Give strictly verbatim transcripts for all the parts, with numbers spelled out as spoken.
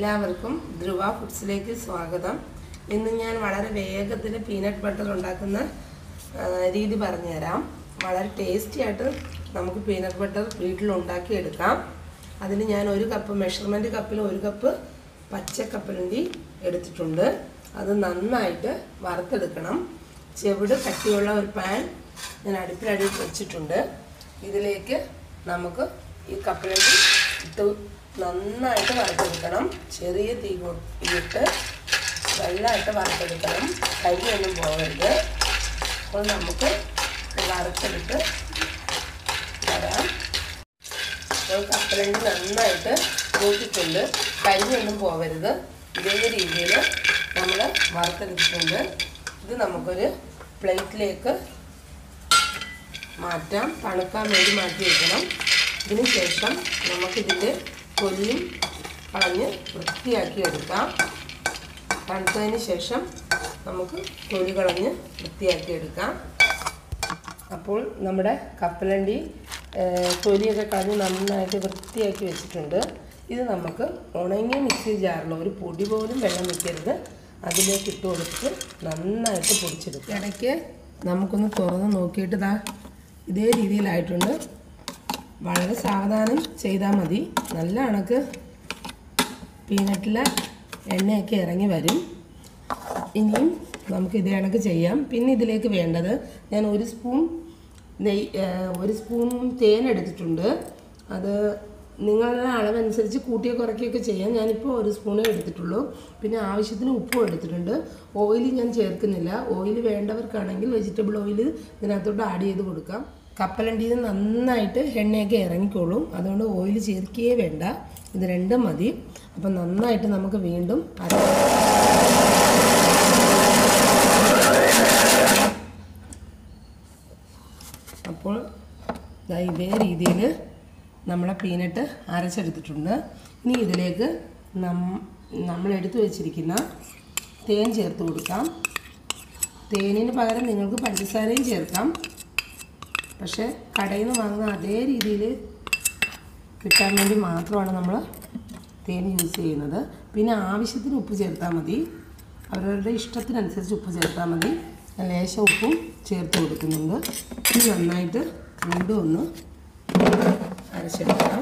എല്ലാവർക്കും ധ്രുവ ഫുഡ്സിലേക്ക് സ്വാഗതം. ഇന്ന് ഞാൻ വളരെ വേഗത്തിൽ പീനട്ട് ബട്ടർ ഉണ്ടാക്കുന്ന രീതി പറഞ്ഞു തരാം. വളരെ ടേസ്റ്റി ആയിട്ട് നമുക്ക് പീനട്ട് ബട്ടർ വീട്ടിൽ ഉണ്ടാക്കി എടുക്കാം. അതിന് ഞാൻ ഒരു കപ്പ് മെഷർമെൻറ്റ് കപ്പിൽ ഒരു കപ്പ് പച്ചക്കപ്പലണ്ടി എടുത്തിട്ടുണ്ട്. അത് നന്നായിട്ട് വറുത്തെടുക്കണം. ചെവിട് കട്ടിയുള്ള ഒരു പാൻ ഞാൻ അടുപ്പിലടി വെച്ചിട്ടുണ്ട്. ഇതിലേക്ക് നമുക്ക് ഈ കപ്പലണ്ടി ഇട്ട് നന്നായിട്ട് വറുത്തെടുക്കണം. ചെറിയ തീ ഇട്ട് നല്ലതായിട്ട് വറുത്തെടുക്കണം. കരിയൊന്നും പോകരുത്. അപ്പോൾ നമുക്ക് വറുത്തെടുത്ത് വരാം. അപ്പോൾ കപ്പലണ്ടി നന്നായിട്ട് കൂട്ടിട്ടുണ്ട്. കരിയൊന്നും പോകരുത്. ഇതേ രീതിയിൽ നമ്മൾ വറുത്തെടുത്തിട്ടുണ്ട്. ഇത് നമുക്കൊരു പ്ലേറ്റിലേക്ക് മാറ്റാം. തണുക്കാൻ വേണ്ടി മാറ്റി വയ്ക്കണം. ഇതിന് ശേഷം നമുക്കിതിൻ്റെ തൊലിയും കളഞ്ഞ് വൃത്തിയാക്കി എടുക്കാം. തണുത്തതിന് ശേഷം നമുക്ക് തൊലി കളഞ്ഞ് വൃത്തിയാക്കി എടുക്കാം. അപ്പോൾ നമ്മുടെ കപ്പലണ്ടി തൊലിയൊക്കെ കളഞ്ഞ് നന്നായിട്ട് വൃത്തിയാക്കി വെച്ചിട്ടുണ്ട്. ഇത് നമുക്ക് ഉണങ്ങിയ മിക്സി ജാറിൽ ഒരു പൊടി പോലും വെള്ളം വയ്ക്കരുത്. അതിലേക്ക് ഇട്ട് കൊടുത്ത് നന്നായിട്ട് പൊടിച്ചെടുക്കുക. ഇടയ്ക്ക് നമുക്കൊന്ന് തുറന്ന് നോക്കിയിട്ട് ദാ ഇതേ രീതിയിലായിട്ടുണ്ട്. വളരെ സാവധാനം ചെയ്താൽ മതി. നല്ല കണക്ക് പീനട്ടിലെ എണ്ണയൊക്കെ ഇറങ്ങി വരും. ഇനിയും നമുക്ക് ഇതേ കണക്ക് ചെയ്യാം. പിന്നെ ഇതിലേക്ക് വേണ്ടത് ഞാൻ ഒരു സ്പൂൺ നെയ്യ് ഒരു സ്പൂൺ തേൻ എടുത്തിട്ടുണ്ട്. അത് നിങ്ങളുടെ അളവനുസരിച്ച് കൂട്ടിയോ കുറയ്ക്കുകയൊക്കെ ചെയ്യാം. ഞാനിപ്പോൾ ഒരു സ്പൂണേ എടുത്തിട്ടുള്ളൂ. പിന്നെ ആവശ്യത്തിന് ഉപ്പും എടുത്തിട്ടുണ്ട്. ഓയിൽ ഞാൻ ചേർക്കുന്നില്ല. ഓയിൽ വേണ്ടവർക്കാണെങ്കിൽ വെജിറ്റബിൾ ഓയിൽ ഇതിനകത്തോട്ട് ആഡ് ചെയ്ത് കൊടുക്കാം. കപ്പലണ്ടിയിൽ നിന്ന് നന്നായിട്ട് എണ്ണയൊക്കെ ഇറങ്ങിക്കോളും. അതുകൊണ്ട് ഓയിൽ ചേർക്കുകയേ വേണ്ട. ഇത് രണ്ടും മതി. അപ്പം നന്നായിട്ട് നമുക്ക് വീണ്ടും അപ്പോൾ ഇതേ രീതിയിൽ നമ്മളെ പീനട്ട് അരച്ചെടുത്തിട്ടുണ്ട്. ഇനി ഇതിലേക്ക് നമ്മൾ എടുത്തു വെച്ചിരിക്കുന്ന തേൻ ചേർത്ത് കൊടുക്കാം. തേനിന് പകരം നിങ്ങൾക്ക് പഞ്ചസാരയും ചേർക്കാം. പക്ഷേ കടയിൽ നിന്ന് വാങ്ങുന്ന അതേ രീതിയിൽ കിട്ടാൻ വേണ്ടി മാത്രമാണ് നമ്മൾ തേൻ യൂസ് ചെയ്യുന്നത്. പിന്നെ ആവശ്യത്തിന് ഉപ്പ് ചേർത്താൽ മതി. അവരവരുടെ ഇഷ്ടത്തിനനുസരിച്ച് ഉപ്പ് ചേർത്താൽ മതി. ലേശം ഉപ്പും ചേർത്ത് കൊടുക്കുന്നുണ്ട്. ഇത് നന്നായിട്ട് വീണ്ടും ഒന്ന് അരച്ചെടുക്കണം.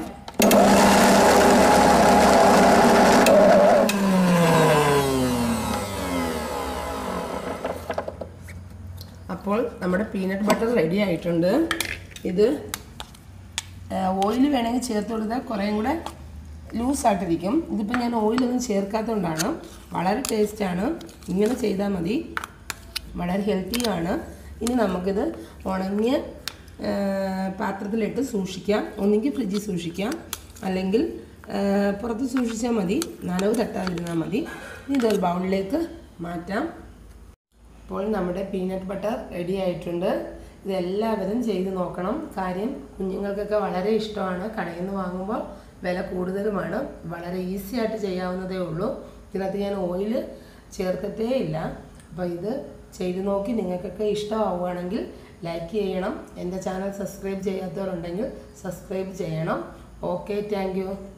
അപ്പോൾ നമ്മുടെ പീനട്ട് ബട്ടർ റെഡി ആയിട്ടുണ്ട്. ഇത് ഓയിൽ വേണമെങ്കിൽ ചേർത്ത് കൊടുത്താൽ കുറേയും കൂടെ ലൂസായിട്ടിരിക്കും. ഇതിപ്പോൾ ഞാൻ ഓയിലൊന്നും ചേർക്കാത്തതുകൊണ്ടാണ്. വളരെ ടേസ്റ്റാണ്. ഇങ്ങനെ ചെയ്താൽ മതി. വളരെ ഹെൽത്തിയാണ്. ഇനി നമുക്കിത് ഉണങ്ങിയ പാത്രത്തിലിട്ട് സൂക്ഷിക്കാം. ഒന്നുകിൽ ഫ്രിഡ്ജിൽ സൂക്ഷിക്കാം, അല്ലെങ്കിൽ പുറത്ത് സൂക്ഷിച്ചാൽ മതി. നനവ് തട്ടാതിരുന്നാൽ മതി. ഇനി ഇതൊരു ബൗളിലേക്ക് മാറ്റാം. അപ്പോൾ നമ്മുടെ പീനട്ട് ബട്ടർ റെഡി ആയിട്ടുണ്ട്. ഇതെല്ലാവരും ചെയ്ത് നോക്കണം. കാര്യം കുഞ്ഞുങ്ങൾക്കൊക്കെ വളരെ ഇഷ്ടമാണ്. കടയിൽ നിന്ന് വാങ്ങുമ്പോൾ വില കൂടുതലുമാണ്. വളരെ ഈസി ആയിട്ട് ചെയ്യാവുന്നതേ ഉള്ളൂ. ഇതിനകത്ത് ഞാൻ ഓയിൽ ചേർക്കത്തേ ഇല്ല. അപ്പോൾ ഇത് ചെയ്ത് നോക്കി നിങ്ങൾക്കൊക്കെ ഇഷ്ടമാവുകയാണെങ്കിൽ ലൈക്ക് ചെയ്യണം. എൻ്റെ ചാനൽ സബ്സ്ക്രൈബ് ചെയ്യാത്തവരുണ്ടെങ്കിൽ സബ്സ്ക്രൈബ് ചെയ്യണം. Okay, thank U.